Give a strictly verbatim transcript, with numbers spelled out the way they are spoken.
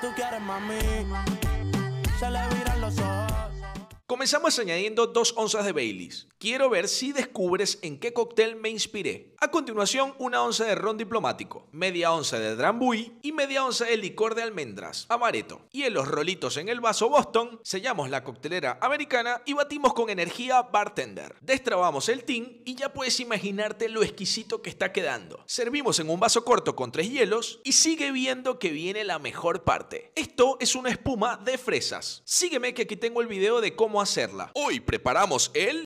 tú quieres, mami. Se le viran los ojos. Comenzamos añadiendo dos onzas de Baileys. Quiero ver si descubres en qué cóctel me inspiré. A continuación, una onza de ron diplomático, media onza de Drambuie y media onza de licor de almendras, amaretto. Y en los rolitos en el vaso Boston, sellamos la coctelera americana y batimos con energía bartender. Destrabamos el tin y ya puedes imaginarte lo exquisito que está quedando. Servimos en un vaso corto con tres hielos y sigue viendo que viene la mejor parte. Esto es una espuma de fresas. Sígueme que aquí tengo el video de cómo hacerla. Hoy preparamos el